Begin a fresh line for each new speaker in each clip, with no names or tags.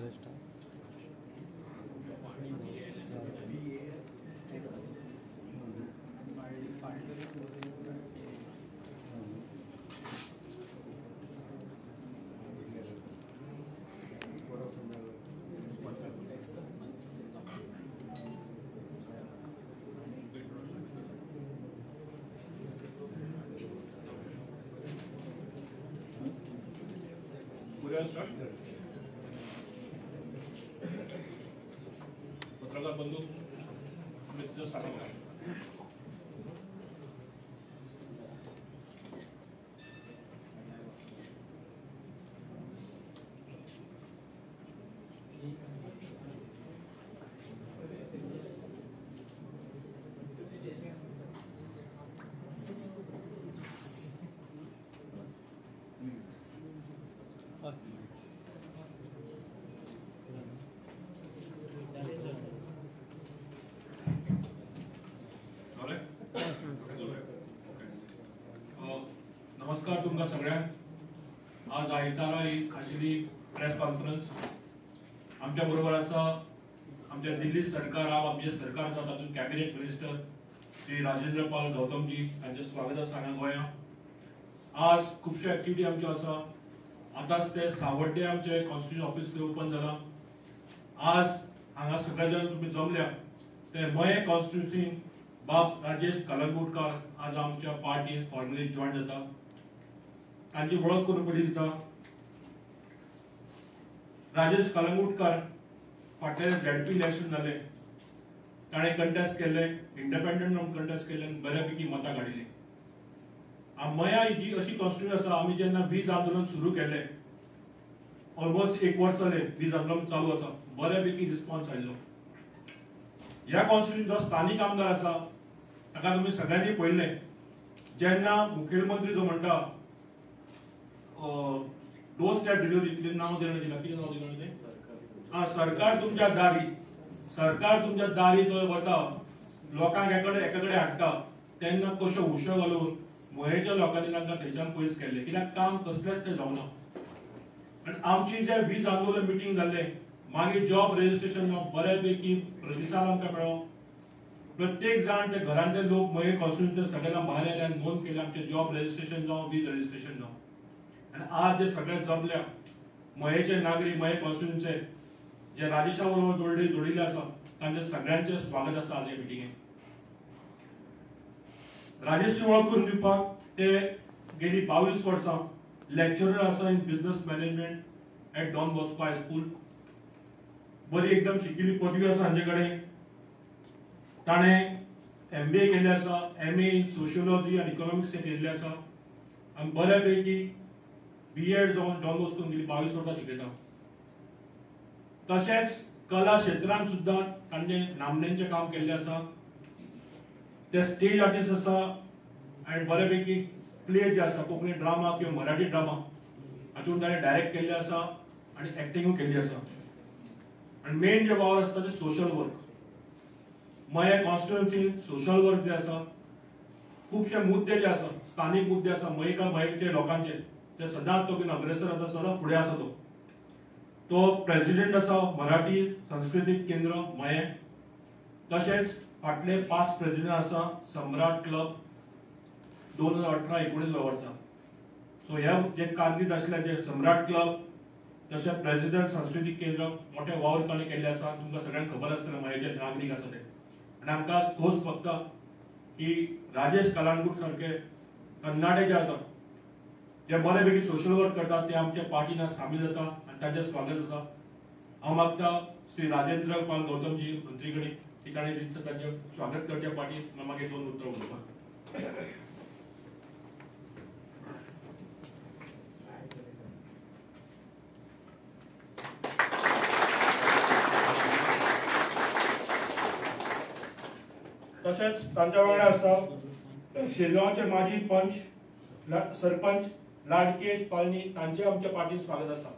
पत्रकार बंधू नमस्कार तुमकां सगळ्यांक। आज आयतारा ही खाशेली प्रेस कॉन्फरन्स आमच्या बरोबर आसा आमच्या दिल्ली सरकार आमचे सरकार आसा तातूंत कॅबिनेट मिनिस्टर श्री राजेंद्र पाल गौतमजी तांचे स्वागत आसा हांगा गोंयांत। आज खुबश्यो एक्टिविटी आमच्यो आसा। आतांच ते सावड्डे आमचे कॉन्स्टिट्यूशन ऑफिस थंय ओपन जालां। आज हांगा सगळे जाण तुमी जमल्या ते मये कॉन्स्टिट्युन्सीन बाब राजेश कलंगूटकार आज आमच्या पार्टीन फॉर्मली जॉइन जाता। तांची वळख करून पयली दिता। राजेश कलंगूटकार फाटले झेडपी इलेक्शन जाले ताणें कंटेस्ट केले, इंडिपेंडंट म्हणून कंटेस्ट केले आनी बऱ्यापैकी मतां काडिल्ली। मया ही अशी कॉन्स्टिट्युन्सी आसा आमी जेन्ना वीज आंदोलन सुरू केले ऑलमोस्ट 1 वर्स जाले वीज आंदोलन चालू आसा, बऱ्यापैकी रिस्पॉन्स आयलो। ह्या कॉन्स्टिट्युन्सीचो स्थानीक आमदार आसा ताका तुमी सगळ्यांनी पळयल्ले जेन्ना मुखेलमंत्री जो म्हणटा डोर स्टेप डिलिव्हरी नाव देणं दिला कितें नाव दिलें तें सरकार तुमच्या दारी, सरकार तुमच्या दारी तो वता लोकांक एका कडेन हाडटा तेन्ना कशो हुशो घालून मयेच्या लोकांनी तांकां थंयच्यान पयस केल्ले कित्याक काम कसलेंच तें जावना। आनी आमची जे वीज आंदोलन मिटींग जाल्ले मागीर जॉब रजिस्ट्रेशन बऱ्यापैकी प्रतिसाद आमकां मेळ्ळो। प्रत्येक जाण ते घरांतले लोक मये कॉन्स्टिट्युन्सी सगळे जाण भायर आयले आनी नोंद केली आमचे जॉब रजिस्ट्रेशन जावं वीज रजिस्ट्रेशन जावं। आनी आज जे सगळे जमल्या मयेचे नागरीक मये कॉन्स्टिट्युन्सीचे जे राजेशा बरोबर जोडिल्ले आसा तांचे सगळ्यांचे स्वागत आसा आज ह्या मिटिंगेक। राजेशची वळख करून दिवपाक ते गेली 22 वर्सां लेक्चरर आसा in business management at Don Bosco high school. बरी एकदम शिकिल्ली पदवी आसा हांचे कडेन। ताणें MBA केल्लें आसा, MA इन सोशियोलॉजी आनी इकॉनॉमिक्स केल्लें आसा आनी बऱ्यापैकी B.Ed जावन डॉन बॉस्कोन गेली 22 वर्सां शिकयता। तशेंच कला क्षेत्रांत सुद्दां ताणें नामनेचें काम केल्लें आसा। ते स्टेज आर्टिस्ट आसा आनी बऱ्यापैकी प्ले जे आसा कोंकणी ड्रामा किंवा मराठी ड्रामा हातूंत ताणें डायरेक्ट केल्ले आसा आनी एक्टिंगूय केल्ली आसा। आनी मेन जे वावर आसता ते सोशल वर्क। मये कॉन्स्टिट्युन्सीन सोशल वर्क जे आसा खुबशे मुद्दे जे आसा स्थानीक मुद्दे आसा मयेचे लोकांचे ते सदांच तो घेवन अग्रेसर आसा, सदांच फुडें आसा तो प्रेसिडेंट आसा मराठी सांस्कृतिक केंद्र मये। तशेंच फाटले 5 प्रेसिडेंट आसा सम्राट क्लब 2018-19 वर्सा। सो ह्या जे कारकीर्द आसले जे सम्राट क्लब तशें प्रेसिडेंट सांस्कृतिक केंद्र मोठे वावर ताणें केल्ले आसा। तुमकां सगळ्यांक खबर आसतलें मयेचे नागरीक आसा ते। आनी आमकां खोस भोगता की राजेश कलंगूट सारके तरणाटे जे आसा जे बऱ्यापैकी सोशल वर्क करतात ते आमच्या पार्टीन सामील जाता आनी तांचें स्वागत आसा। हांव मागता श्री राजेंद्र पाल गौतमजी मंत्री कडेन की ताणें रितसर तांचें स्वागत करचें पार्टीन मागीर 2 उतरां उलोवपाक। तशेंच तांच्या वांगडा आसा शिरगांवचे माजी पंच सरपंच लाडकेश पालनी तांचे आमच्या पार्टीन स्वागत आसा।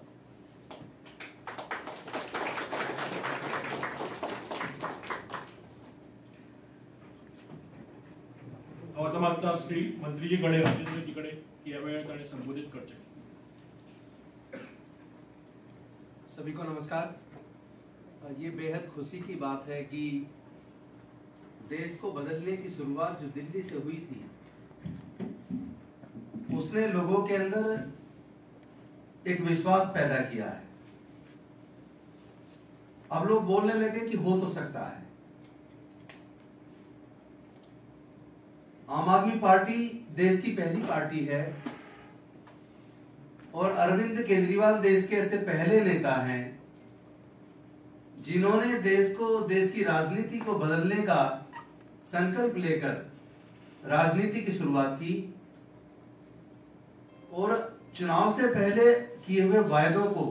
हांव आतां मागता श्री मंत्रीजी कडेन राजेंद्रजी कडेन की ह्या वेळार ताणें संबोधीत करचें।
सभी को नमस्कार। ये बेहद खुशी की बात है कि देश को बदलने की शुरुआत जो दिल्ली से हुई थी, उसने लोगों के अंदर एक विश्वास पैदा किया है। अब लोग बोलने लगे कि हो तो सकता है। आम आदमी पार्टी देश की पहली पार्टी है और अरविंद केजरीवाल देश के ऐसे पहले नेता हैं जिन्होंने देश की राजनीति को बदलने का संकल्प लेकर राजनीति की शुरुआत की और चुनाव से पहले किए हुए वायदों को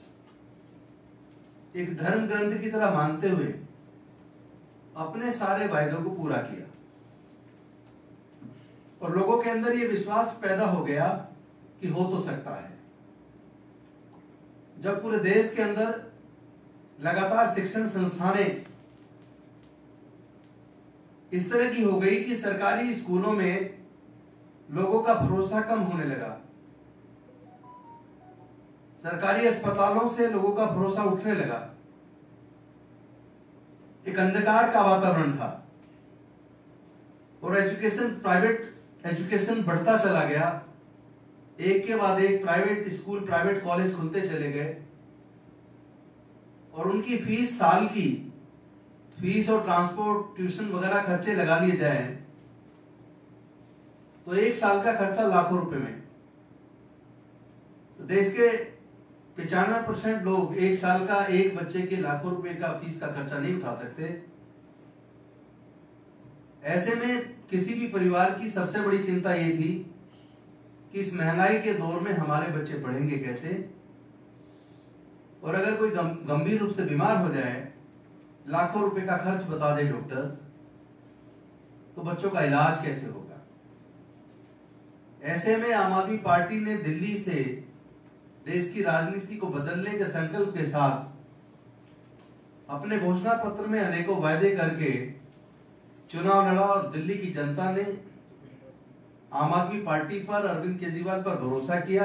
एक धर्म ग्रंथ की तरह मानते हुए अपने सारे वायदों को पूरा किया और लोगों के अंदर यह विश्वास पैदा हो गया कि हो तो सकता है। जब पूरे देश के अंदर लगातार शिक्षण संस्थानें इस तरह की हो गई कि सरकारी स्कूलों में लोगों का भरोसा कम होने लगा, सरकारी अस्पतालों से लोगों का भरोसा उठने लगा, एक अंधकार का वातावरण था और प्राइवेट एजुकेशन बढ़ता चला गया। एक के बाद एक प्राइवेट स्कूल, प्राइवेट कॉलेज खुलते चले गए और उनकी फीस, साल की फीस और ट्रांसपोर्ट, ट्यूशन वगैरह खर्चे लगा लिए जाए तो एक साल का खर्चा लाखों रुपए में। तो देश के 95% लोग एक साल का एक बच्चे के लाखों रुपए का फीस का खर्चा नहीं उठा सकते। ऐसे में किसी भी परिवार की सबसे बड़ी चिंता ये थी कि इस महंगाई के दौर में हमारे बच्चे पढ़ेंगे कैसे, और अगर कोई गंभीर रूप से बीमार हो जाए, लाखों रुपए का खर्च बता दे डॉक्टर, तो बच्चों का इलाज कैसे होगा। ऐसे में आम आदमी पार्टी ने दिल्ली से देश की राजनीति को बदलने के संकल्प के साथ अपने घोषणा पत्र में अनेकों वायदे करके चुनाव लड़ा और दिल्ली की जनता ने आम आदमी पार्टी पर, अरविंद केजरीवाल पर भरोसा किया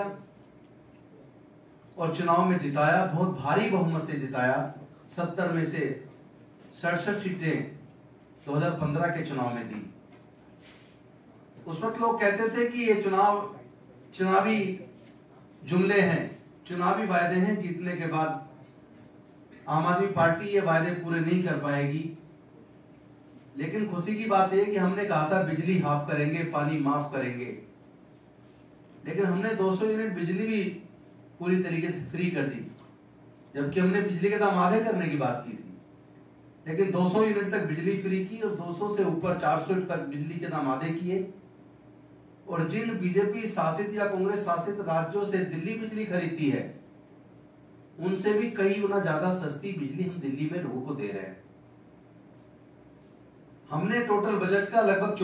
और चुनाव में जिताया। बहुत भारी बहुमत से जिताया। 70 में से 67 सीटें 2015 के चुनाव में दी। उस वक्त लोग कहते थे कि ये चुनावी जुमले हैं, चुनावी वायदे हैं, जीतने के बाद आम आदमी पार्टी ये वायदे पूरे नहीं कर पाएगी। लेकिन खुशी की बात है कि हमने कहा था बिजली हाफ करेंगे, पानी माफ करेंगे, लेकिन हमने 200 यूनिट बिजली भी पूरी तरीके से फ्री कर दी, जबकि हमने बिजली के दाम आधे करने की बात की थी। लेकिन 200 यूनिट तक बिजली फ्री की और 200 से ऊपर 400 यूनिट तक बिजली के दाम आधे किए। और जिन बीजेपी शासित या कांग्रेस शासित राज्यों से दिल्ली बिजली खरीदती है, उनसे भी कई गुना ज्यादा सस्ती बिजली हम दिल्ली में लोगों को दे रहे हैं। हमने टोटल बजट का लगभग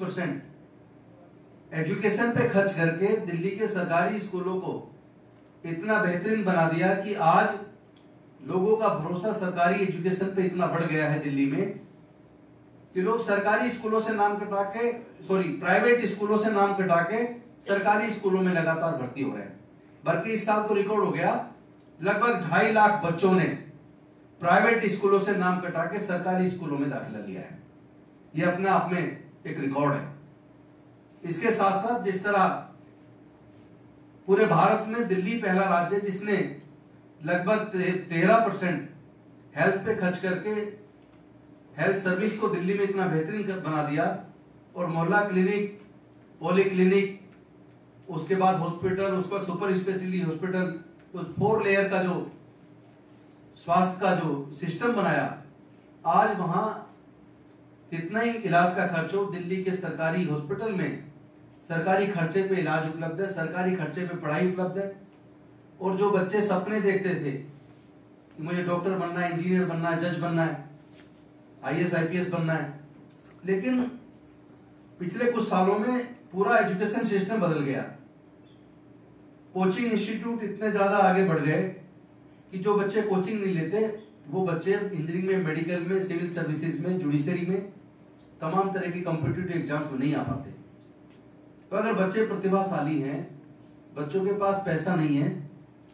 24% एजुकेशन पे खर्च करके दिल्ली के सरकारी स्कूलों को इतना बेहतरीन बना दिया कि आज लोगों का भरोसा सरकारी एजुकेशन पे इतना बढ़ गया है दिल्ली में कि लोग सरकारी स्कूलों से नाम कटा के, प्राइवेट स्कूलों से नाम कटा के सरकारी स्कूलों में लगातार भर्ती हो रहे हैं। बल्कि इस साल तो रिकॉर्ड हो गया, लगभग 2.5 लाख बच्चों ने प्राइवेट स्कूलों से नाम कटा के सरकारी स्कूलों में दाखिला लिया है। यह अपने आप में एक रिकॉर्ड है। इसके साथ साथ जिस तरह पूरे भारत में दिल्ली पहला राज्य जिसने लगभग 13% हेल्थ पे खर्च करके हेल्थ सर्विस को दिल्ली में इतना बेहतरीन बना दिया, और मोहल्ला क्लिनिक, पॉली क्लिनिक, उसके बाद हॉस्पिटल, उसका सुपर स्पेशलिटी हॉस्पिटल, तो 4 लेयर का जो स्वास्थ्य का जो सिस्टम बनाया, आज वहां कितना ही इलाज का खर्च हो, दिल्ली के सरकारी हॉस्पिटल में सरकारी खर्चे पे इलाज उपलब्ध है, सरकारी खर्चे पे पढ़ाई उपलब्ध है। और जो बच्चे सपने देखते थे कि मुझे डॉक्टर बनना है, इंजीनियर बनना है, जज बनना है, IAS IPS बनना है, लेकिन पिछले कुछ सालों में पूरा एजुकेशन सिस्टम बदल गया। कोचिंग इंस्टीट्यूट इतने ज्यादा आगे बढ़ गए कि जो बच्चे कोचिंग नहीं लेते वो बच्चे इंजीनियरिंग में, मेडिकल में, सिविल सर्विसेज में, जुडिशरी में, तमाम तरह की कॉम्पिटिटिव एग्जाम्स में नहीं आ पाते। तो अगर बच्चे प्रतिभाशाली हैं, बच्चों के पास पैसा नहीं है,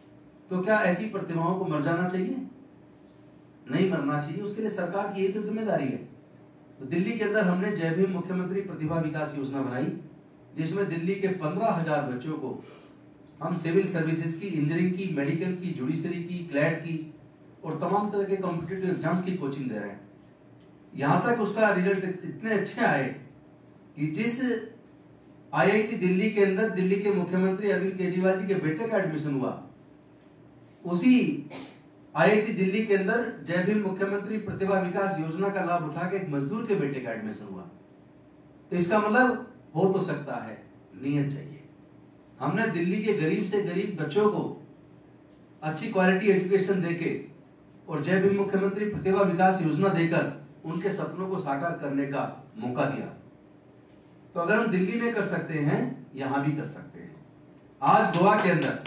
तो क्या ऐसी प्रतिभाओं को मर जाना चाहिए? नहीं मरना चाहिए। उसके लिए सरकार की ये तो जिम्मेदारी है। तो दिल्ली के अंदर हमने जय भीम मुख्यमंत्री प्रतिभा विकास योजना बनाई, जिसमें दिल्ली के 15,000 बच्चों को हम सिविल सर्विसेज की, इंजीनियरिंग की, मेडिकल की, जुडिशरी की, क्लैट की और तमाम तरह के कॉम्पिटिटिव एग्जाम्स की कोचिंग दे रहे हैं। यहां तक उसका रिजल्ट इतने अच्छे आए कि जिस IIT दिल्ली के अंदर दिल्ली के मुख्यमंत्री अरविंद केजरीवाल जी के बेटे का एडमिशन हुआ, उसी IIT दिल्ली के अंदर जय भीम मुख्यमंत्री प्रतिभा विकास योजना का लाभ उठा के एक मजदूर के बेटे का एडमिशन हुआ। तो इसका मतलब हो तो सकता है, नियत चाहिए। हमने दिल्ली के गरीब से गरीब बच्चों को अच्छी क्वालिटी एजुकेशन देके और जय भीम मुख्यमंत्री प्रतिभा विकास योजना देकर उनके सपनों को साकार करने का मौका दिया। तो अगर हम दिल्ली में कर सकते हैं, यहां भी कर सकते हैं। आज गोवा के अंदर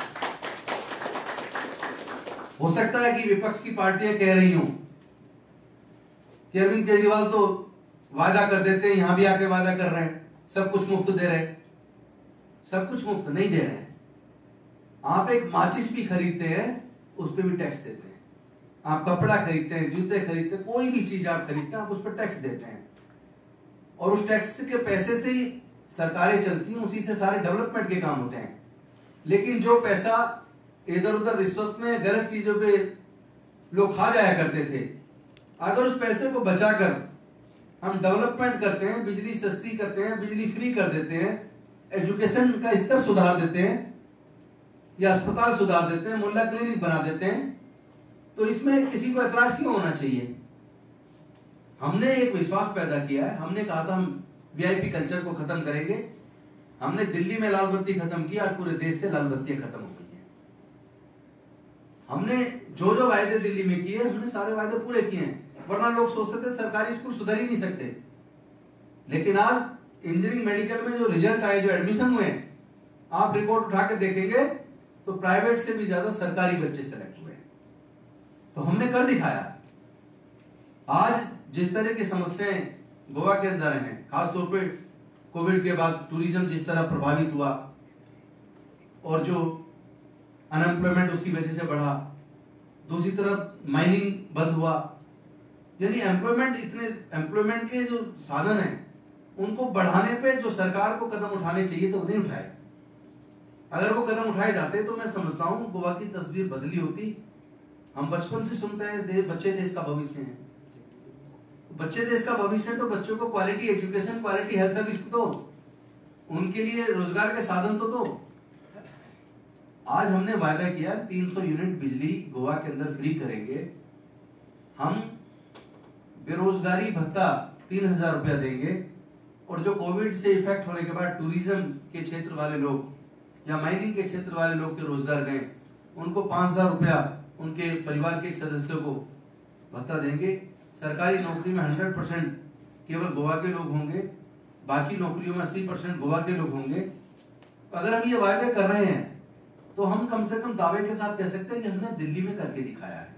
हो सकता है कि विपक्ष की पार्टियां कह रही हूं कि अरविंद केजरीवाल तो वादा कर देते हैं, यहां भी आके वादा कर रहे हैं, सब कुछ मुफ्त दे रहे हैं। सब कुछ मुफ्त नहीं दे रहे हैं। आप एक माचिस भी खरीदते हैं, उस पर भी टैक्स देते हैं। आप कपड़ा खरीदते हैं, जूते खरीदते हैं, कोई भी चीज आप खरीदते हैं, आप उस पर टैक्स देते हैं। और उस टैक्स के पैसे से ही सरकारें चलती हैं, उसी से सारे डेवलपमेंट के काम होते हैं। लेकिन जो पैसा इधर उधर रिश्वत में, गलत चीजों पे लोग खा जाया करते थे, अगर उस पैसे को बचाकर हम डेवलपमेंट करते हैं, बिजली सस्ती करते हैं, बिजली फ्री कर देते हैं, एजुकेशन का स्तर सुधार देते हैं या अस्पताल सुधार देते हैं, मोहल्ला क्लिनिक बना देते हैं, तो इसमें किसी को ऐतराज क्यों होना चाहिए? हमने एक विश्वास पैदा किया है। हमने कहा था हम VIP कल्चर को खत्म करेंगे। हमने दिल्ली में लाल बत्ती खत्म की, आज पूरे देश से लाल बत्तियां खत्म हो गई हैं। हमने जो जो वायदे दिल्ली में किए, हमने सारे वायदे पूरे किए हैं। वरना लोग सोचते थे सरकारी स्कूल सुधर ही नहीं सकते, लेकिन आज इंजीनियरिंग मेडिकल में जो रिजल्ट आए, जो एडमिशन हुए, आप रिपोर्ट उठा के देखेंगे तो प्राइवेट से भी ज्यादा सरकारी बच्चे सेलेक्ट हुए। तो हमने कर दिखाया। आज जिस तरह की समस्याएं गोवा के अंदर हैं, खासतौर पे कोविड के बाद टूरिज्म जिस तरह प्रभावित हुआ और जो अनएम्प्लॉयमेंट उसकी वजह से बढ़ा, दूसरी तरफ माइनिंग बंद हुआ, यानी एम्प्लॉयमेंट के जो साधन हैं उनको बढ़ाने पे जो सरकार को कदम उठाने चाहिए तो नहीं उठाए। अगर वो कदम उठाए जाते तो मैं समझता हूं गोवा की तस्वीर बदली होती। हम बचपन से सुनते हैं बच्चे देश का भविष्य हैं। बच्चे देश का भविष्य है तो बच्चों को quality education, quality health service तो उनके लिए रोजगार के साधन तो दो। आज हमने वायदा किया 300 यूनिट बिजली गोवा के अंदर फ्री करेंगे। हम बेरोजगारी भत्ता 3,000 रुपया देंगे और जो कोविड से इफेक्ट होने के बाद टूरिज्म के क्षेत्र वाले लोग या माइनिंग के क्षेत्र वाले लोग के रोजगार गए, उनको 5,000 रुपया उनके परिवार के एक सदस्यों को भत्ता देंगे। सरकारी नौकरी में 100% केवल गोवा के लोग होंगे, बाकी नौकरियों में 80% गोवा के लोग होंगे। तो अगर हम ये वायदे कर रहे हैं तो हम कम से कम दावे के साथ कह सकते हैं कि हमने दिल्ली में करके दिखाया है।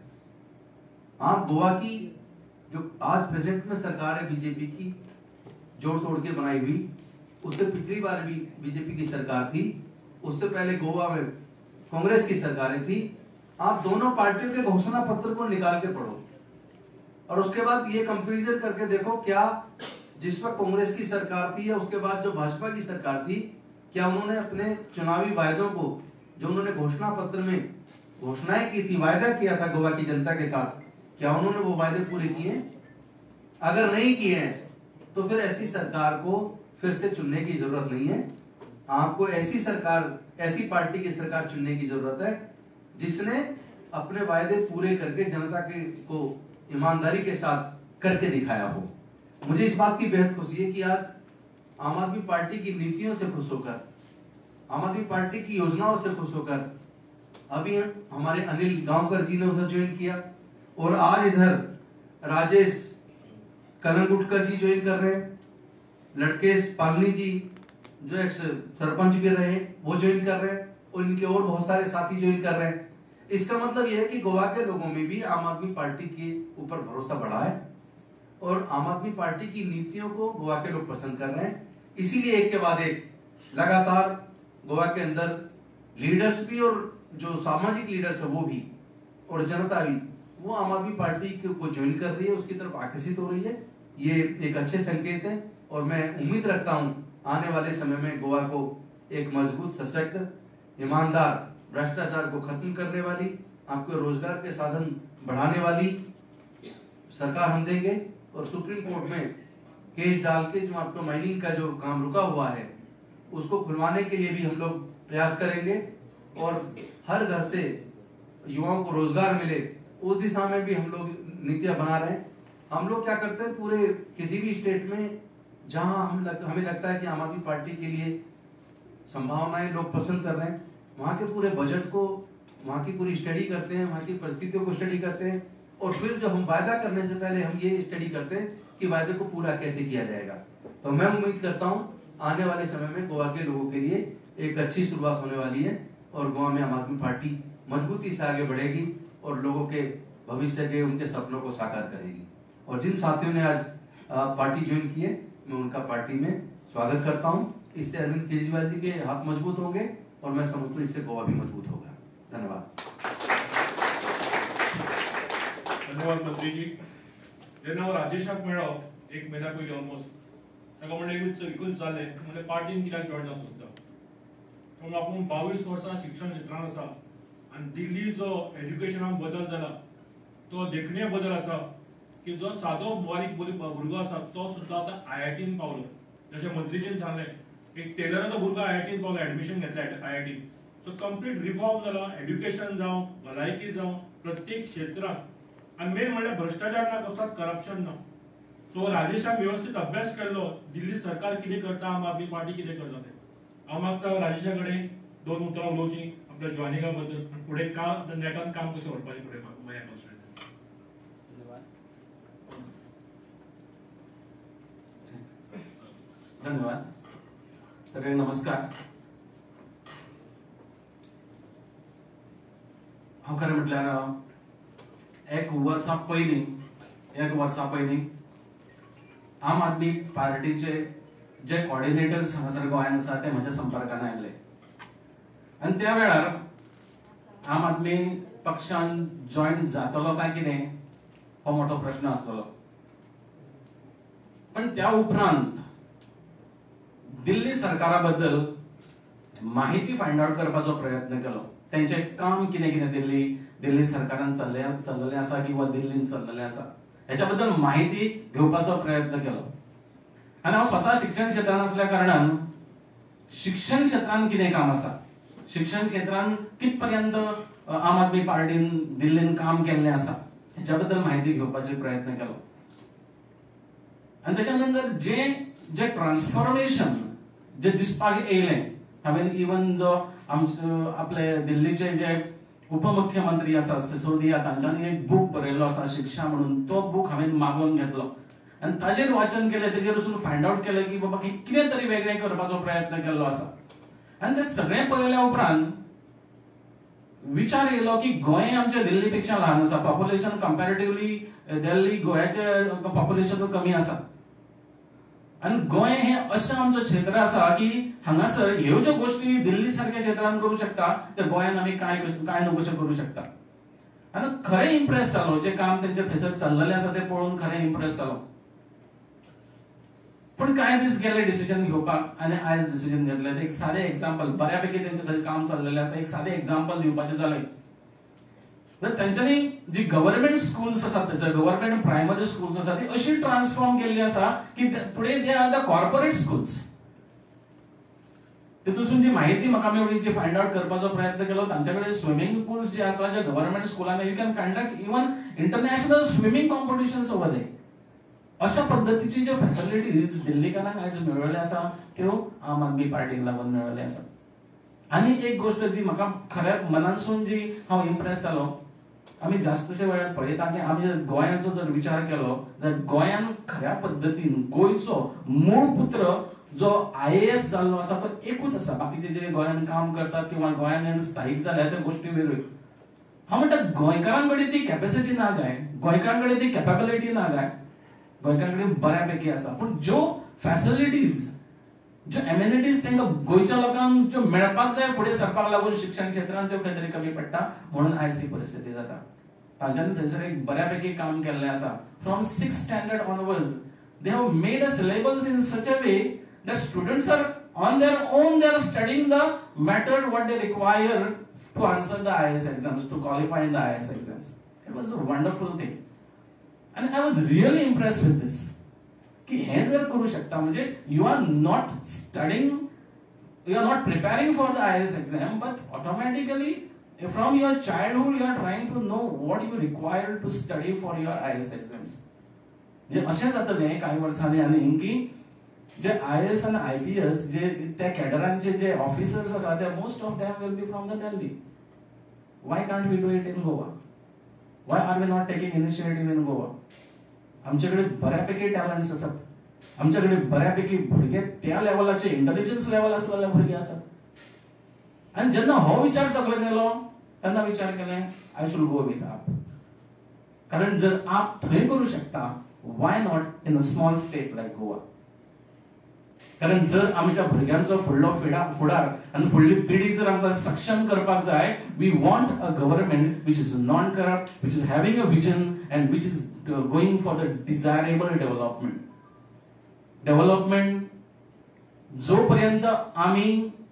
आप गोवा की जो आज प्रेजेंट में सरकार है बीजेपी की, जोड़ तोड़ के बनाई हुई, उससे पिछली बार भी बीजेपी की सरकार थी, उससे पहले गोवा में कांग्रेस की सरकारें थी। आप दोनों पार्टियों के घोषणा पत्र को निकाल के पढ़ो और उसके बाद ये कंपैरिजन करके देखो, क्या जिस वक्त कांग्रेस की सरकार थी या उसके बाद जो भाजपा की सरकार थी, क्या उन्होंने अपने चुनावी वायदों को, जो उन्होंने घोषणा पत्र में घोषणाएं की थी, वायदा किया था गोवा की जनता के साथ, क्या उन्होंने वो वायदे पूरे किए? अगर नहीं किए हैं तो फिर ऐसी सरकार को फिर से चुनने की जरूरत नहीं है। आपको ऐसी सरकार, ऐसी पार्टी की सरकार चुनने की जरूरत है जिसने अपने वायदे पूरे करके जनता के को ईमानदारी के साथ करके दिखाया हो। मुझे इस बात की बेहद खुशी है कि आज आम आदमी पार्टी की नीतियों से खुश होकर, आम आदमी पार्टी की योजनाओं से खुश होकर अभी हमारे अनिल गांवकर जी ने उधर ज्वाइन किया और आज इधर राजेश कलंगुटकर जी ज्वाइन कर रहे हैं, लड़केश पालनी जी जो एक सरपंच भी रहे वो ज्वाइन कर रहे हैं और इनके और बहुत सारे साथी ज्वाइन कर रहे हैं। इसका मतलब यह है कि गोवा के लोगों में भी आम आदमी पार्टी के ऊपर भरोसा बढ़ा है और आम आदमी पार्टी की नीतियों को गोवा के लोग पसंद कर रहे हैं। इसीलिए एक के बाद एक लगातार गोवा के अंदर लीडर्स भी और जो सामाजिक लीडर्स है वो भी, और जनता भी, वो आम आदमी पार्टी को ज्वाइन कर रही है, उसकी तरफ आकर्षित हो रही है। ये एक अच्छे संकेत है और मैं उम्मीद रखता हूं आने वाले समय में गोवा को एक मजबूत, सशक्त, ईमानदार, भ्रष्टाचार को खत्म करने वाली, आपको रोजगार के साधन बढ़ाने वाली सरकार हम देंगे। और सुप्रीम कोर्ट में केस डाल के जो आपका माइनिंग का जो काम रुका हुआ है उसको खुलवाने के लिए भी हम लोग प्रयास करेंगे, और हर घर से युवाओं को रोजगार मिले उस दिशा में भी हम लोग नीतियां बना रहे हैं। हम लोग क्या करते हैं, पूरे किसी भी स्टेट में जहां हमें लगता है कि आम आदमी पार्टी के लिए संभावनाएं लोग पसंद कर रहे हैं, वहां के पूरे बजट को, वहां की पूरी स्टडी करते हैं, वहां की परिस्थितियों को स्टडी करते हैं, और फिर जब हम वायदा करने से पहले हम ये स्टडी करते हैं कि वायदे को पूरा कैसे किया जाएगा। तो मैं उम्मीद करता हूं आने वाले समय में गोवा के लोगों के लिए एक अच्छी शुरुआत होने वाली है, और गोवा में आम आदमी पार्टी मजबूती से आगे बढ़ेगी और लोगों के भविष्य के, उनके सपनों को साकार करेगी। और जिन साथियों ने आज पार्टी ज्वाइन की है, मैं उनका पार्टी में स्वागत करता हूं। इससे अरविंद केजरीवाल जी के हाथ मजबूत होंगे और मैं समझता हूं इससे गोवा भी मजबूत होगा। धन्यवाद।
धन्यवाद मंत्री जी। जेन्ना हांव राजेशाक मेळ्ळो एक म्हयन्या पयलीं ऑलमोस्ट, ताका म्हणलें विकूच जालें, म्हणलें पार्टीन कित्याक जॉयन जावंक सोदता। पूण आपूण 22 वर्सां शिक्षण क्षेत्रांत आसा आनी दिल्ली जो एज्युकेशनान बदल जाला तो देखणीय बदल आसा की जो सादो बारीक भुरगो आसा तो सुद्दां आतां IITीन पावलो। जशें मंत्रीजीन सांगलें, एक टेलराचो भुरगो IITीन पावलो, एडमिशन घेतलें IITीन। सो कंप्लीट रिफॉर्म जाला, एज्युकेशन जावं, भलायकी जावं, प्रत्येक क्षेत्रांत। आनी मेन म्हणल्यार भ्रष्टाचार ना, कसलोच करप्शन ना। सो राजेशान व्यवस्थित अभ्यास केल्लो, दिल्ली सरकार कितें करता, आम आदमी पार्टी कितें करता तें। हांव मागता राजेशा कडेन 2 उतरां उलोवचीं आपल्या जॉयनिंगा बद्दल, आनी फुडें काम नेटान काम कशें व्हरपाचें फुडें मागीर कॉन्स्टिट्युएंट।
धन्यवाद। सगळे नमस्कार। हांव खरें म्हटल्यार एक वर्सा पयलीं आम आदमी पार्टीचे जे कोऑर्डिनेटर्स हांगासर गोंयांत आसा ते म्हज्या संपर्कान आयिल्ले, आनी त्या वेळार आम आदमी पक्षान जॉयन जातलो काय कितें हो मोठो प्रश्न आसलेलो। पण त्या उपरांत दिल्ली सरकारा बद्दल माहिती फाइंड आउट करपाचो प्रयत्न केलो। त्यांचे काम कितें कितें दिल्ली सरकारान चल्लेलें आसा किंवा दिल्लीन चल्लेलें आसा हेच्या बद्दल माहिती घेवपाचो प्रयत्न केलो। आनी हांव स्वता शिक्षण क्षेत्रांत आसल्या कारणान शिक्षण क्षेत्रांत कितें काम आसा, शिक्षण क्षेत्रांत कित पर्यंत आम आदमी पार्टीन दिल्लीन काम केल्लें आसा हेच्या बद्दल माहिती घेवपाचो प्रयत्न केलो। आनी त्याच्या नंतर जे ट्रान्सफॉर्मेशन जे दिसपाक येयलें, हांवेन इवन जो आपले दिल्लीचे जे उपमुख्यमंत्री आसा सिसोदिया तांच्यांनी एक बूक बरयल्लो आसा शिक्षा म्हणून, तो बूक हांवेन मागोवन घेतलो आनी ताजेर वाचन केलें, तेजेर वचून फाइंड आउट केलें की बाबा कितें तरी वेगळें करपाचो प्रयत्न केल्लो आसा। आनी ते सगळें पळयल्या उपरांत विचार येयलो की गोंय आमच्या दिल्ली पेक्षा ल्हान आसा, पॉप्युलेशन कंपॅरेटिव्हली दिल्ली गोंयाचे पॉप्युलेशन कमी आसा। आणि गोंय हे अशें आमचो क्षेत्र आसा की हांगासर ह्यो ज्यो गोष्टी दिल्ली सारख्या क्षेत्रांत करू शकता ते गोंयान आमी काय नको कशें करू शकता। आनी खरें इम्प्रेस जालो, जे काम तेंचे थंयसर चल्लेलें आसा ते पळोवन खरें इम्प्रेस जालो। पण कांय दीस गेले डिसिजन घेवपाक आनी आयज डिसिजन घेतलें। एक सादें एग्जांपल, बऱ्यापैकी तेंचे थंय काम चल्लेलें आसा, एक सादें एग्जांपल दिवपाचें जालें तर तेंच्यांनी जी गव्हर्नमेंट स्कूल्स आसात, गव्हर्नमेंट प्रायमरी स्कूल्स आसा ती अशी ट्रान्सफॉर्म केल्ली आसा की today they are the corporate schools. तितून जी माहिती म्हाका मेळ्ळी, जी फाइंड आउट करपाचो प्रयत्न केलो, तांच्याकडे स्विमिंग पूल्स जे आसा जे गव्हर्नमेंट स्कूलांनी you can conduct even international swimming competitions over there. अशा पद्धतीची ज्यो फॅसिलिटीज दिल्लीकारांक आयज मेळ्ळ्यो आसा त्यो आम आदमी पार्टीक लागून मेळ्ळ्यो आसा। आनी एक गोष्ट ती म्हाका खऱ्या मनानसून जी हांव इम्प्रेस जालो, आमी जास्तशे वेळार पळयता की आमी गोंयाचो जर विचार केलो जाल्यार गोंयान खऱ्या पद्धतीन गोंयचो मूळ पुत्र जो IAS जाल्लो आसा तो एकूच आसा। बाकीचे जे गोंयान काम करतात किंवा गोंयान स्थायीक जाल्या त्या गोष्टी वेगळ्यो। हांव म्हणटा गोंयकारांकडे ती कॅपॅसिटी ना काय, गोंयकारांकडे ती कॅपेबिलिटी ना काय, गोंयकारांकडे बऱ्यापैकी आसा। पण ज्यो फॅसिलिटीज ज्यो एम्युनिटीज तांकां गोंयच्या लोकांक ज्यो मेळपाक जाय फुडें सरपाक लागून शिक्षण क्षेत्रांत त्यो खंय तरी कमी पडटा म्हणून आयज ही परिस्थिती जाता. तांच्यानी थंयसर एक बऱ्यापैकी काम केल्लें आसा. From 6th standard onwards they have made a syllabus in such a way that students are on their own, they are studying the method what they require to answer the IAS exams, to qualify in the IAS exams. It was a wonderful thing and I was really impressed with this ki he jar kuru shakta म्हणजे you are not studying, you are not preparing for the IAS exam, but automatically from your childhood you are trying to know what you require to study for your IAS exams. म्हणजे अशें जातलें कांय वर्सांनी आनी की जे IAS आनी IPS जे त्या कॅडरांचे जे officers आसा ते most of them will be from the Delhi. Why can't we do it in Goa? Why are we not taking initiative in Goa? आमचे कडेन बऱ्यापैकी टॅलंट्स आसात, आमचे कडेन बऱ्यापैकी भुरगे त्या लेवलाचे इंटेलिजन्स लेवल आसलेले भुरगे आसात. आनी जेन्ना हो विचार तकलेन येयलो तेन्ना विचार केलें आय शूड गो विथ आप. कारण जर आप थंय करू शकता, why not in a small state like Goa? कारण जर आमच्या भुरग्यांचो फुडलो फुडार आनी फुडली पिढी जर आमकां सक्षम करपाक जाय, we want a government which is non-corrupt, which is having a vision and which is going for the desirable development. Development जोपर्यंत आमी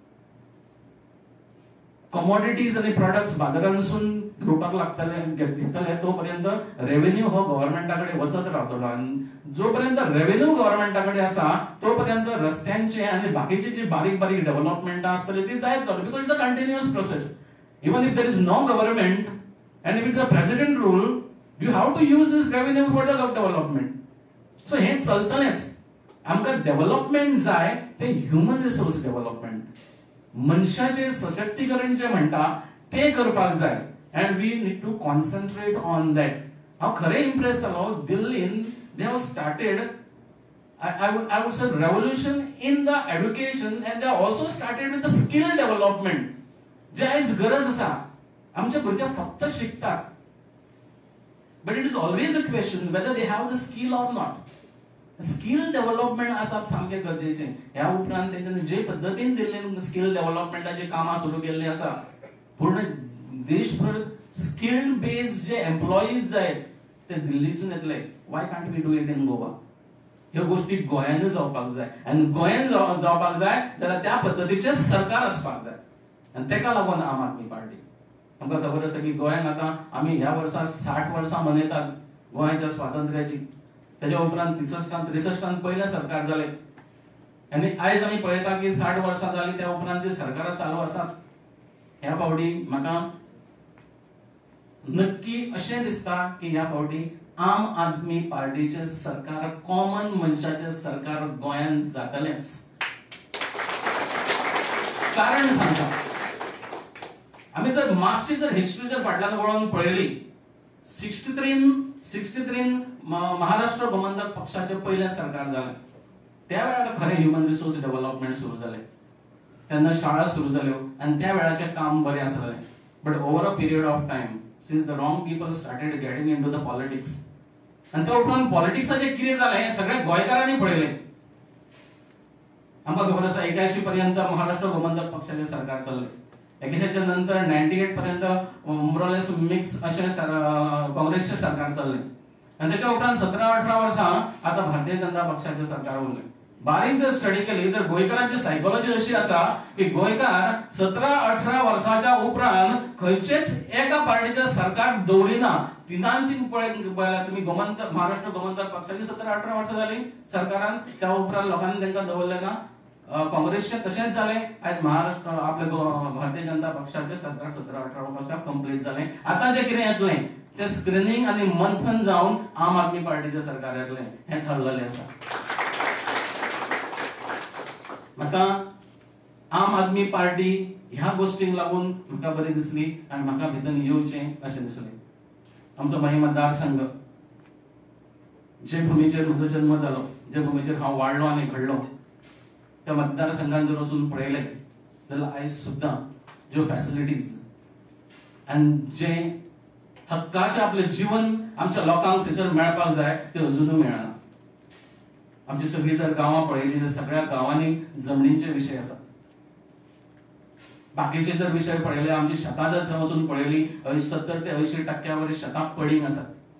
कमोडिटीज आणि प्रोडक्ट्स बाजारांसून घेवपाक घेतले तोपर्यंत रेव्हेन्यू हो गव्हर्नमेंटाकडे वचत रावतलो आणि जोपर्यंत रेव्हेन्यू गव्हर्नमेंटाकडे आसा तोपर्यंत रस्त्यांचे आणि बाकीचे जे बारीक बारीक डेव्हलपमेंट आसतले ती जायत रावतली. Because it's a continuous process. Even if there is no government and if it's a president rule, you have to use this revenue for the development. So हे चलतलेच. आमकां डेव्हलपमेंट जाय ते ह्युमन रिसोर्स डेव्हलपमेंट, मनशाचे सशक्तीकरण जे म्हणटा ते करपाक जाय. And we need to concentrate on that. हांव खरें इम्प्रेस जालो दिल्लीन they have started I would say revolution in the education and they also started with the skill development. जे आयज गरज आसा. आमचे भुरगे फक्त शिकतात. But it is always a question whether they have the skill or not. Skill development आसप सामकें गरजेचें. ह्या उपरांत तेंच्यानी जे पद्दतीन दिल्लीन स्किल डेव्हलपमेंटाची कामां सुरू केल्लीं आसा, पूर्ण देशभर स्किल्ड बेस्ड जे एम्प्लॉईज जाय ते दिल्लीसून येतले. Why can't we do it in Goa? ह्यो गोष्टी गोंयांत जावपाक जाय आनी गोंयांत जावपाक जाय जाल्यार त्या पद्दतीचें सरकार आसपाक जाय. आनी तेका लागून आम आदमी पार्टी. आमकां खबर आसा की गोंयांत आतां आमी ह्या वर्सा 60 वर्सां मनयतात गोंयाच्या स्वातंत्र्याची. त्याच्या उपरांत 63 पयलें सरकार जालें आनी आयज आमी पळयता की 60 वर्सां जालीं त्या उपरांत जे सरकारां चालू आसात ह्या फावटी म्हाका नक्की अशें दिसता की ह्या फावटी आम आदमी पार्टीचे सरकार, कॉमन मनशाचे सरकार गोंयांत जातलेंच. कारण सांगता, आमी जर मातशी जर हिस्ट्री जर फाटल्यान वळोन पळयली, 63 महाराष्ट्र गोमंतक पक्षाचे पयलें सरकार जालें. त्या वेळार खरें ह्युमन रिसोर्स डेव्हलपमेंट सुरू जालें. तेन्ना शाळा सुरू जाल्यो आनी त्या वेळाचें काम बरें आसलें. But over a period of time since the wrong people started getting into the politics आनी त्या उपरांत पॉलिटिक्साचें कितें जालें हें सगळ्या गोंयकारांनी पळयलें. आमकां खबर आसा 81 पर्यंत महाराष्ट्र गोमंतक पक्षाचें सरकार चल्लें. 81च्या नंतर 98 पर्यंत मोरलेस मिक्स अशें काँग्रेसचें सरकार चल्लें आनी त्याच्या उपरांत 17-18 वर्सां आतां भारतीय जनता पक्षाचें सरकार उरलें. बारीक जर स्टडी केली तर गोंयकारांची सायकोलॉजी अशी आसा की गोंयकार 17-18 वर्सांच्या उपरांत खंयचेच एका पार्टीचें सरकार दवरिना. तिनांची पळयल्यार तुमी गोमंतक महाराष्ट्र गोमंतक पक्षाची 17-18 वर्सां जालीं सरकारान, त्या उपरांत लोकांनी तांकां दवरलें ना. काँग्रेसचें तशेंच जालें. आयज महाराष्ट्र आपले भारतीय जनता पक्षाचें सरकार 17-18 वर्सां कंप्लीट जालें. आतां जें कितें येतलें तें स्क्रिनींग आनी मंथन जावन आम आदमी पार्टीचें सरकार येतलें हें ठरलेलें आसा. म्हाका आम आदमी पार्टी ह्या गोष्टींक लागून म्हाका बरी दिसली आनी म्हाका भितन येवचें अशें दिसलें. आमचो माई मतदारसंघ, जे भुमीचेर म्हजो जल्म जालो, जे भुमीचेर हांव वाडलो आनी घडलो, त्या मतदारसंघान जर वचून पळयलें जाल्यार आयज सुद्दां ज्यो फॅसिलिटीज आनी जे हक्काचें आपलें जीवन आमच्या लोकांक थंयसर मेळपाक जाय ते अजुनूय मेळना. आमची सगळी जर गांवां पळयली तर सगळ्या गांवांनी जमनींचे विशय आसात. बाकीचे जर विषय पळयले, आमची शेतां जर थंय वचून पळयली 70 ते 80% वरी शेतां पडींग आसात.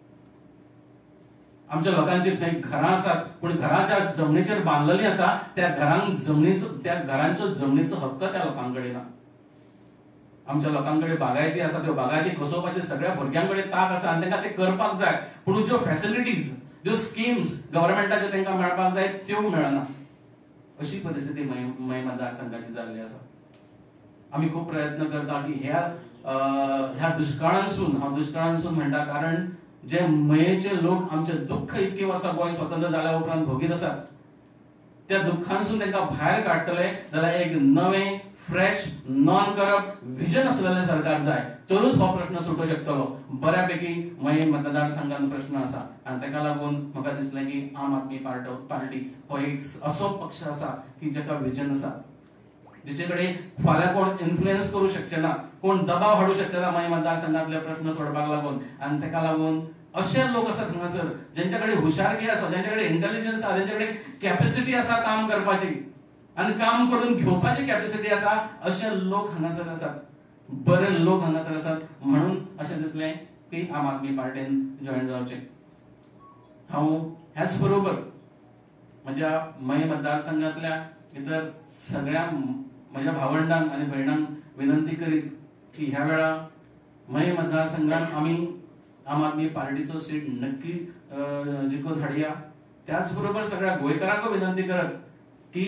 आमच्या लोकांची थंय घरां आसात, पूण घराच्या जमनीचेर बांदलेलीं आसा, त्या घरांचो जमनीचो हक्क त्या लोकांकडे ना. आमच्या लोकांकडे बागायती आसा, त्यो बागायती कसोवपाचे सगळ्या भुरग्यांकडे ताक आसा आनी तांकां ते करपाक जाय, पूण ज्यो फॅसिलिटीज, ज्यो स्किम्स गव्हर्नमेंटाच्यो तांकां मेळपाक जाय त्यो मेळना. अशी परिस्थिती मय मतदारसंघाची जाल्ली आसा. आमी खूब प्रयत्न करता की ह्या दुष्काळांसून, हांव दुष्काळांसून म्हणटा कारण जे मयेचे लोक आमचे दुःख इतकी वर्सां गोंय स्वतंत्र जाल्या उपरांत भोगीत आसात, त्या दुःखांसून तांकां भायर काडटले जाल्यार एक नवें फ्रेश नॉन करप्ट विजन असलेलें सरकार जाय, तरूच हो प्रश्न सुटू शकतलो. बऱ्यापैकी मय मतदारसंघान प्रश्न आसा आनी ताका लागून म्हाका दिसलें की आम आदमी पार्टी हो एक असो पक्ष आसा की जाका विजन आसा, जिचे कडेन फाल्यां कोण इन्फ्लुएन्स करू शकचे ना, कोण दबाव हाडू शकचे ना मय मतदारसंघातले प्रश्न सोडपाक लागून. आनी ताका लागून असे लोक आसात हांगासर जेंच्या कडेन हुशारकी आसा, जेंच्या कडेन इंटेलिजन्स आसा, जेंच्या कडेन कॅपॅसिटी आसा काम करपाची आनी काम करून घेवपाची कॅपॅसिटी आसा, असे लोक हांगासर आसात, बरे लोक हांगासर आसात. म्हणून अशें दिसलें की आम आदमी पार्टीन जॉयन जावचें. हांव ह्याच बरोबर म्हज्या मय मतदारसंघातल्या इतर सगळ्या म्हज्या भावंडांक आनी भयणांक विनंती करीत की ह्या वेळा मय मतदारसंघात आमी आम आदमी पार्टीचो सीट नक्की जिखून हाडया. त्याच बरोबर सगळ्या गोंयकारांक विनंती करत की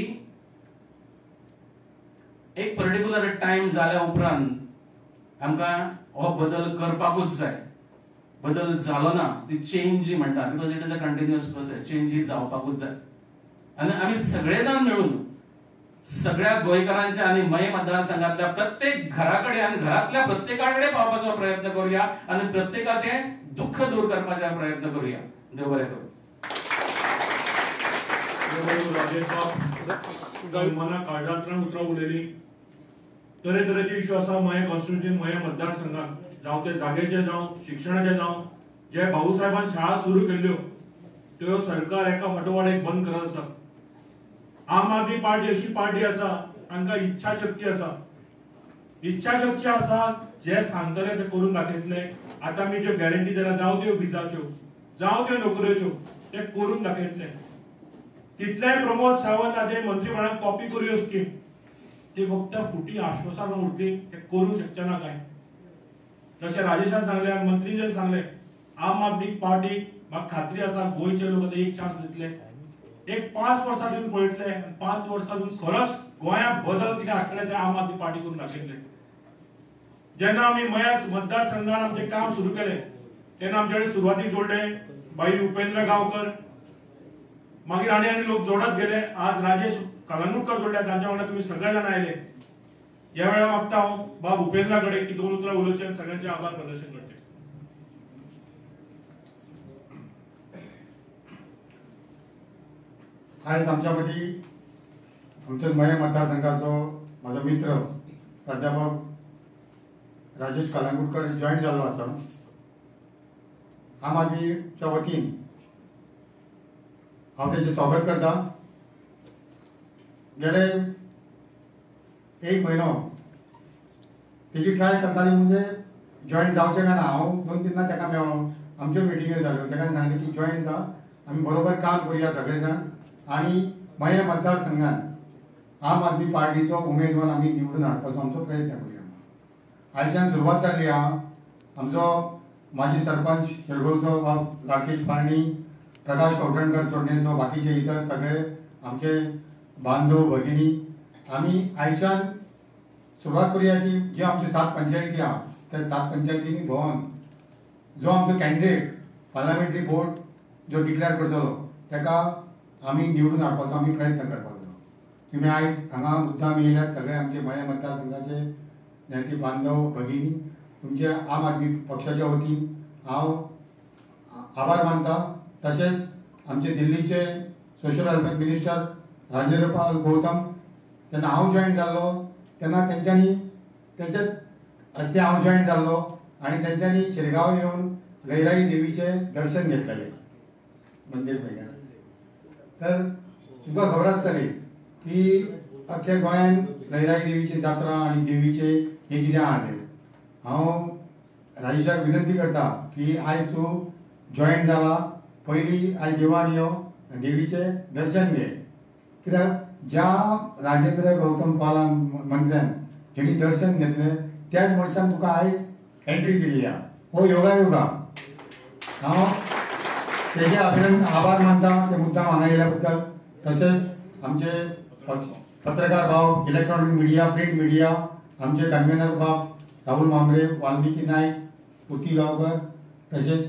एक पर्टिक्युलर टाइम जाल्या उपरांत आमकां हो बदल करपाकूच जाय. बदल जालो ना ती चेंज जी म्हणटा, because it is a continuous process, change ही जावपाकूच जाय. आनी आमी सगळे जाण मेळून सगळ्या गोंयकारांच्या आनी मय मतदारसंघातल्या प्रत्येक घराकडे आनी घरातल्या प्रत्येकाकडे पावपाचो प्रयत्न करूया आनी प्रत्येकाचे दुःख दूर करपाचा प्रयत्न करूया. देव बरें करूं.
मना काळजांतल्यान उतरां उलयली. तरेतरेचे इश्यू आसा मये कॉन्स्टिट्युएन्सीन, मये मतदारसंघात, जावं ते जागेचे जावं शिक्षणाचे जावं जे भाऊसाहेबान शाळा सुरू केल्ल्यो त्यो सरकार एका फाटोफाट एक बंद करत आसा. आम आदमी पार्टी अशी पार्टी आसा तांकां इच्छा शक्ती आसा, इच्छाशक्ती आसा, जे सांगतले ते करून दाखयतले. आतां आमी ज्यो गॅरंटी दिल्या, जावं त्यो विजाच्यो जावं त्यो नोकऱ्योच्यो, ते करून दाखयतले. कितलेय प्रमोद सावंत आदे मंत्रीमंडळान कॉपी करूं स्कीम, ती फक्त फुटी आश्वासनां उरली, ते करूंक शकचे ना काय. जशें राजेशान सांगले आनी मंत्रीन सांगले, आम आदमी पार्टीक म्हाका खात्री आसा गोंयचे लोक आतां एक चान्स दितले. एक 5 वर्सां दिवन पळयतले, 5 वर्सां दिवन खरोच गोंयांत बदल कितें हाडटले ते आम आदमी पार्टी करून दाखयतले. जेन्ना आमी मया मतदारसंघान आमचें काम सुरू केलें तेन्ना आमचे कडेन सुरवातीक जोडले बाई उपेंद्र गांवकर, मागीर आनी लोक जोडत गेले. आज राजेश कळंगूटकर जोडले, तांच्या वांगडा तुम्ही सगळे जाण आयले. ह्या वेळा मागता हांव बाब उपेंद्रा कडेन की 2 उतरां उलोवचें आनी सगळ्यांचे आभार प्रदर्शन करचें.
आज आमच्या मदीं आमच्या मया मतदारसंघाचो म्हाजो मित्र प्राध्यापक राजेश कळंगूटकर जॉईन जाल्लो आसा. आम आदमीच्या वतीन हांव तेचें स्वागत करता. गेले 1 म्हयनो तेजी ट्राय चलताली म्हणजे जॉईन जावचें काय ना. हांव 2-3 ताका मेळ्ळो, आमच्यो मिटिंग्यो जाल्यो, ताका सांगलें की जॉईन जा, आमी बरोबर काम करुया सगळे जाण आनी मया मतदारसंघात आम आदमी पार्टीचो उमेदवार आमी निवडून हाडपाचो आमचो प्रयत्न करुया. आयच्यान सुरवात जाल्ली आहा. आमचो माजी सरपंच शिरगांवचो बाब राकेश पाळणी, प्रकाश कवठणकर चोडणेचो, बाकीचे इतर सगळे आमचे बांधव भगिनी, आमी आयच्यान सुरवात करुया की जे आमचे 7 पंचायती आहा त्या 7 पंचायतींनी भोंवन जो आमचो कॅन्डिडेट पार्लमेंटरी बोर्ड जो डिक्लेअर करतलो ताका आमी निवडून हाडपाचो आमी प्रयत्न करपाक जाय. तुमी आयज हांगा मुद्दाम येयल्यात सगळे आमचे मया मतदारसंघाचे नेते बांधव भगिनी, तुमचे आम आदमी पक्षाच्या वतीन हांव आभार मानता. तशेंच आमचे दिल्लीचे social welfare minister Rajendra Pal Gautam, तेन्ना हांव जॉईन जाल्लो तेन्ना तेंच्यांनी तेंचे हस्ते हांव जॉईन जाल्लो आनी तेंच्यांनी शिरगांव येवन लयराई देवीचे दर्शन घेतलेले मंदीर पळयल्यार. तर तुमकां खबर आसतली की अख्ख्या गोंयान लयराई देवीची जात्रा आनी देवीचे हे कितें आहा ते हांव राजेशाक विनंती करता की आयज तूं जॉयंट जाला पयलीं आयज देवान यो देवीचे दर्शन घे कित्याक ज्या राजेंद्र गौतम पालान मंत्र्यान जेणी दर्शन घेतलें त्याच मनशान तुका आयज एंट्री दिली हो योगा हांव तेजे आभार मानता ते मुद्दाम हांगा येयल्या बद्दल तशेंच आमचे पत्रकार भाव इलेक्ट्रॉनिक मिडिया प्रिंट मिडिया आमचे कन्व्हेनर बाब राहुल मांबरे वाल्मिकी नायक पुती गांवकर तशेंच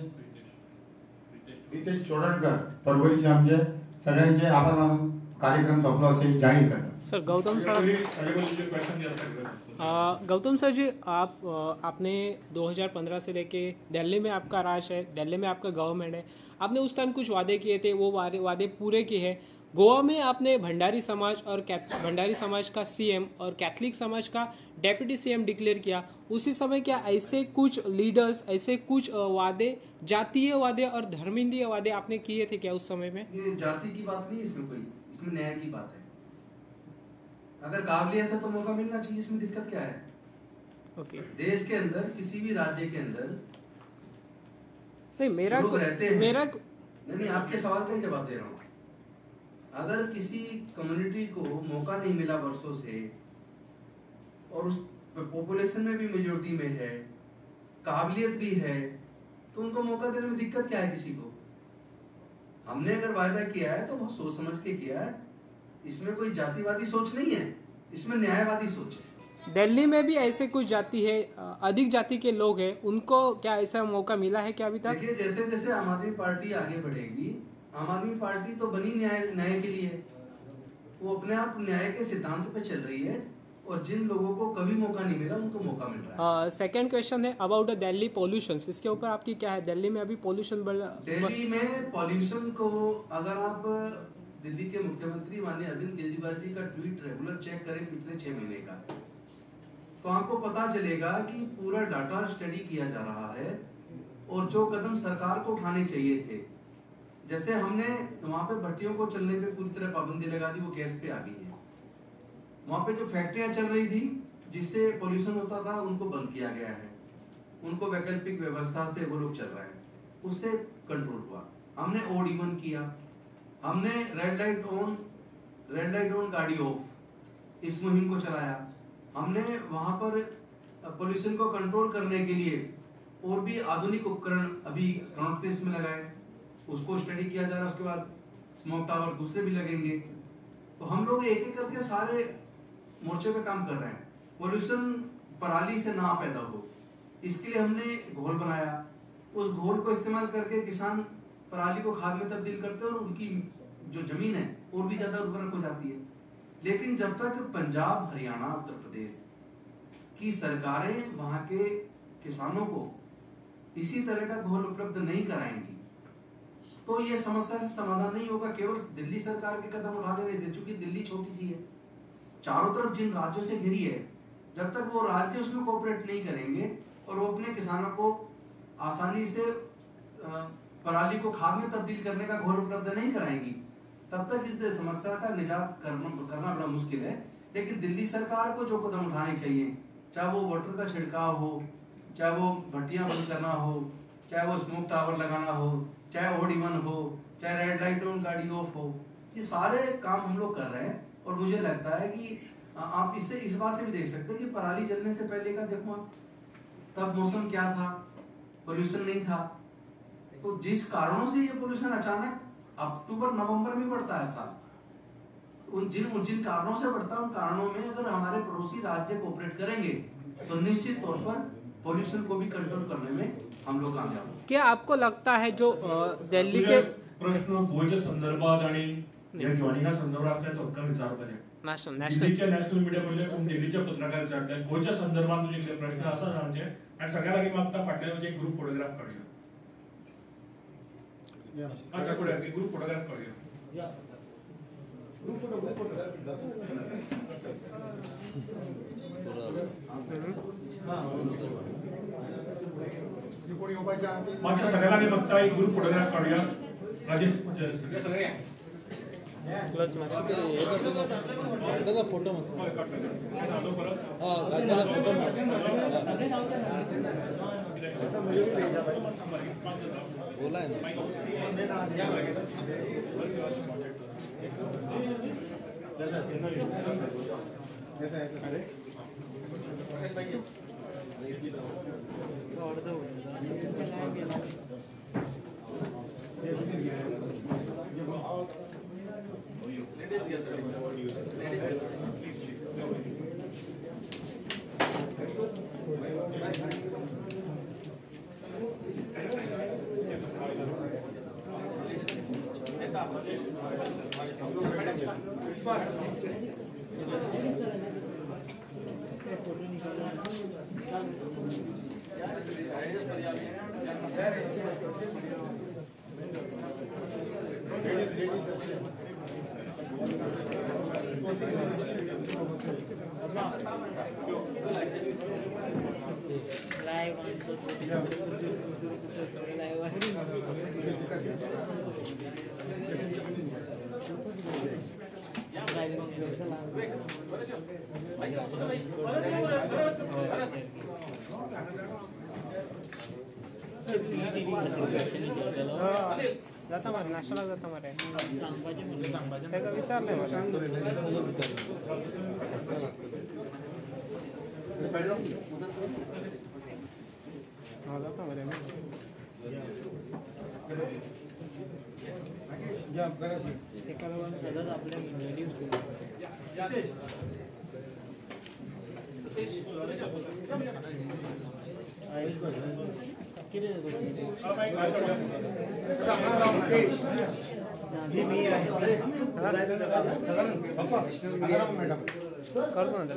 रितेश चोडणकर परवरीचे आमचे सगळ्यांचे आभार मानून कार्यक्रम सोंपलो असे जाहीर करता।
सर गौतम सर जी आपने 2015 से लेके दिल्ली में आपका राज है, दिल्ली में आपका गवर्नमेंट है, आपने उस टाइम कुछ वादे किए थे, वो वादे पूरे किए हैं। गोवा में आपने भंडारी समाज और भंडारी समाज का सीएम और कैथलिक समाज का डेप्यूटी सीएम डिक्लेयर किया। उसी समय क्या ऐसे कुछ लीडर्स, ऐसे कुछ वादे, जातीय वादे और धर्मीय वादे आपने किए थे क्या उस समय में?
ये जाति की बात नहीं, इसमें कोई, इसमें न्याय की बात है। अगर काबिलियत है तो मौका मिलना चाहिए, इसमें दिक्कत क्या है?
ओके।
देश के अंदर किसी भी राज्य के अंदर
नहीं,
लोग रहते हैं।
नहीं,
आपके सवाल का ही जवाब दे रहा हूँ। अगर किसी कम्युनिटी को मौका नहीं मिला वर्षों से और उस पॉपुलेशन में भी मेजोरिटी में है, काबिलियत भी है, तो उनको मौका देने में दिक्कत क्या है किसी को? हमने अगर वायदा किया है तो बहुत सोच समझ के किया है, इसमें कोई जातिवादी सोच नहीं है, इसमें न्यायवादी सोच है।
दिल्ली में भी ऐसे कुछ जाति है, अधिक जाति के लोग हैं, उनको क्या ऐसा मौका मिला है क्या अभी तक?
देखिए, जैसे जैसे आम आदमी पार्टी आगे बढ़ेगी, आम आदमी पार्टी तो बनी न्याय के लिए, वो अपने आप न्याय के सिद्धांत पे चल रही है और जिन लोगों को कभी मौका नहीं मिला उनको मौका मिल रहा है।
सेकंड क्वेश्चन है अबाउट दिल्ली पॉल्यूशन, इसके ऊपर आपकी क्या है? दिल्ली में अभी पॉल्यूशन
दिल्ली में पॉल्यूशन को अगर आप दिल्ली के मुख्यमंत्री माननीय अरविंद केजरीवाल जी का ट्वीट रेगुलर चेक करें पिछले 6 महीने का, तो आपको पता चलेगा कि पूरा डाटा स्टडी किया जा रहा है और जो कदम सरकार को उठाने चाहिए थे, जैसे हमने वहां पे भट्टियों को चलने पे पूरी तरह पाबंदी लगा दी, वो गैस पे आ गई है। वहां पे जो फैक्ट्रियां चल रही थी जिससे पोल्यूशन होता था उनको बंद किया गया है, उनको वैकल्पिक व्यवस्था पे वो लोग चल रहे हैं, उससे कंट्रोल हुआ। हमने ओड इवन किया, हमने रेड लाइट ऑन गाड़ी ऑफ, इस मुहिम को चलाया। हमने वहां पर पोल्यूशन को कंट्रोल करने के लिए और भी आधुनिक उपकरण अभी कनॉट प्लेस में लगाए, उसको स्टडी किया जा रहा है। उसके बाद स्मोक टावर दूसरे भी लगेंगे। तो हम लोग एक एक करके सारे मोर्चे पे काम कर रहे हैं, पोल्यूशन पराली से ना पैदा हो, इसके लिए हमने घोल बनाया। उस घोल को इस्तेमाल करके किसान पराली को खाद में तब्दील करते हैं और उनकी जो जमीन है और भी ज्यादा उर्वरक हो जाती है। लेकिन जब तक पंजाब, हरियाणा, उत्तर प्रदेश की सरकारें वहां के किसानों को इसी तरह का घोल उपलब्ध नहीं कराएंगी तो ये समस्या से समाधान नहीं होगा केवल दिल्ली सरकार के कदम उठा लेने से। चूंकि दिल्ली छोटी सी है, चारों तरफ जिन राज्यों से घिरी है, जब तक वो राज्य उसमें कोऑपरेट नहीं करेंगे और वो अपने किसानों को आसानी से पराली को खाद में तब्दील करने का घोल उपलब्ध नहीं कराएंगी, तब तक इस समस्या का निजात करना बड़ा मुश्किल है। लेकिन दिल्ली सरकार को जो कदम उठाने चाहिए, चाहे वो वाटर का छिड़काव हो, चाहे वो भट्टियां बंद करना हो, चाहे वो स्मोक टावर लगाना हो, चाहे ओड इवन हो, चाहे रेड लाइट ऑन गाड़ी ऑफ हो, ये सारे काम हम लोग कर रहे हैं। और मुझे लगता है कि आप इससे इस बात से भी देख सकते हैं कि पराली जलने से पहले का देखो आप, तब मौसम क्या था, पोल्यूशन नहीं था। तो जिस कारणों से ये पोल्यूशन अचानक अक्टूबर नवंबर में बढ़ता है साल, उन जिन कारणों से बढ़ता है, उन कारणों में अगर हमारे पड़ोसी राज्य कोऑपरेट करेंगे तो निश्चित तौर पर पोल्यूशन को भी कंट्रोल करने में हम लोग कामयाब होंगे।
क्या आपको लगता है जो दिल्ली के
प्रश्न गोयच्या संदर्भात आणि या जॉइनिंगा संदर्भात असल्या तो हक्कान विचारतले नॅशनल मीडिया म्हणले कोण दिल्लीच्या पत्रकार विचारले गोयच्या संदर्भात तुझे कितें प्रश्न आसा सांगचे आणि सगळ्या लागीं मागता फाटल्यान एक ग्रुप फोटोग्राफ काडयो अच्छा फुडें एक ग्रुप फोटोग्राफ काडयो मागच्या सगळ्या लागीं मागता एक ग्रुप फोटोग्राफ काडया राजेश सगळे
क्लोज मारा फोटो
बोला है
जाता मारे नाश्त्याला जाता मारे त्याला विचारलंय मला जाता मारे सतत आपल्या करतो ना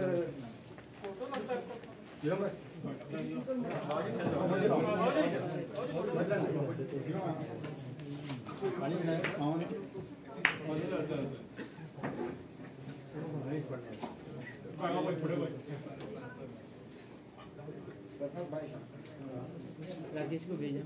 राकेश को भेजा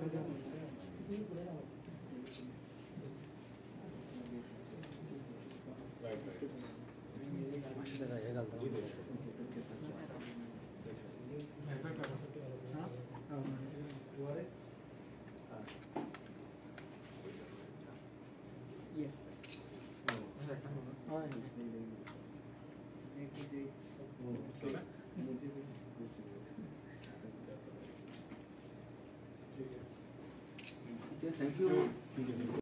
Yes.
Thank you.